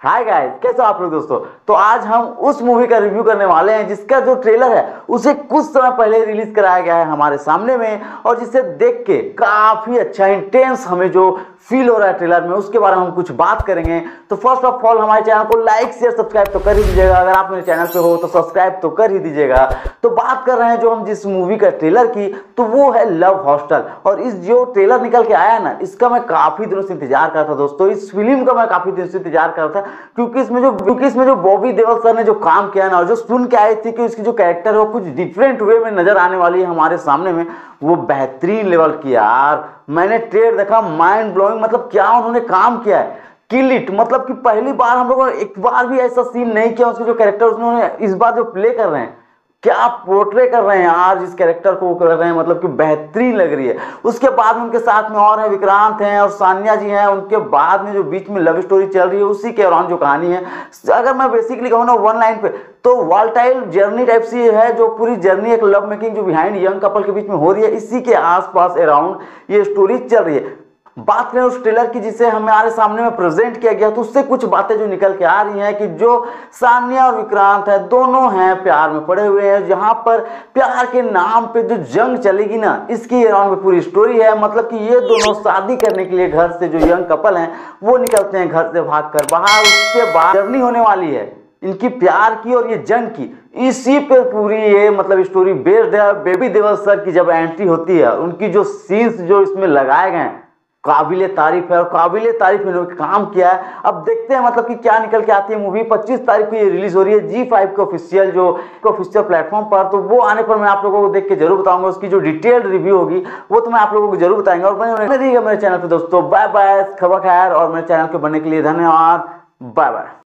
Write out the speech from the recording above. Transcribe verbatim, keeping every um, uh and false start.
Hi guys, कैसे हो आप लोग दोस्तों। तो आज हम उस मूवी का रिव्यू करने वाले हैं जिसका जो ट्रेलर है उसे कुछ समय पहले रिलीज कराया गया है हमारे सामने में, और जिसे देख के काफी अच्छा इंटेंस हमें जो फील हो रहा है ट्रेलर में उसके बारे में हम कुछ बात करेंगे। तो फर्स्ट ऑफ ऑल हमारे चैनल को लाइक शेयर सब्सक्राइब तो कर ही दीजिएगा, अगर आप मेरे चैनल पे हो तो सब्सक्राइब तो कर ही दीजिएगा। तो बात कर रहे हैं जो हम जिस मूवी का ट्रेलर की, तो वो है लव हॉस्टल। और इस जो ट्रेलर निकल के आया ना, इसका मैं काफी दिनों से इंतजार कर रहा था दोस्तों। इस फिल्म का मैं काफी दिनों से इंतजार कर रहा था क्योंकि इसमें जो क्योंकि इसमें जो बॉबी देओल सर ने जो काम किया ना, और जो सुन के आए थे कि उसकी जो कैरेक्टर है वो कुछ डिफरेंट वे में नजर आने वाली है हमारे सामने में, वो बेहतरीन लेवल की यार। मैंने ट्रेलर देखा, माइंड ब्लोइंग, मतलब क्या उन्होंने काम किया है, किल इट। मतलब कि पहली बार हम लोगों ने एक बार भी ऐसा सीन नहीं किया। उसके जो कैरेक्टर उन्होंने इस बार जो प्ले कर रहे हैं, क्या पोर्ट्रे कर रहे हैं यार, जिस कैरेक्टर को वो कर रहे हैं, मतलब कि बेहतरीन लग रही है। उसके बाद उनके साथ में और है विक्रांत हैं और सान्या जी हैं। उनके बाद में जो बीच में लव स्टोरी चल रही है उसी के दौरान जो कहानी है, अगर मैं बेसिकली कहूँ ना वन लाइन पे, तो वॉलटाइल जर्नी टाइप सी है। जो पूरी जर्नी एक लव मेकिंग जो बिहाइंड यंग कपल के बीच में हो रही है, इसी के आसपास अराउंड ये स्टोरी चल रही है। बात करें उस ट्रेलर की जिसे हमारे सामने में प्रेजेंट किया गया, तो उससे कुछ बातें जो निकल के आ रही हैं कि जो सान्या और विक्रांत है दोनों हैं प्यार में पड़े हुए हैं। जहां पर प्यार के नाम पे जो जंग चलेगी ना, इसकी अराउंड में पूरी स्टोरी है। मतलब कि ये दोनों शादी करने के लिए घर से, जो यंग कपल हैं वो निकलते हैं घर से भागकर बाहर। उसके बाद जर्नी होने वाली है इनकी प्यार की और ये जंग की, इसी पे पूरी ये मतलब स्टोरी बेस्ड है। बेबी देओल सर की जब एंट्री होती है, उनकी जो सीन्स जो इसमें लगाए गए हैं, काबिले तारीफ है और काबिले तारीफ इन्होंने काम किया है। अब देखते हैं मतलब कि क्या निकल के आती है मूवी। पच्चीस तारीख को ये रिलीज हो रही है जी फाइव के ऑफिशियल जो ऑफिशियल प्लेटफॉर्म पर। तो वो आने पर मैं आप लोगों को देख के जरूर बताऊंगा, उसकी जो डिटेल्ड रिव्यू होगी वो तो मैं आप लोगों को जरूर बताएंगे। और बने रहिएगा मेरे चैनल पर दोस्तों। बाय बाय, खबर खैर, और मेरे चैनल के बनने के लिए धन्यवाद। Bye bye.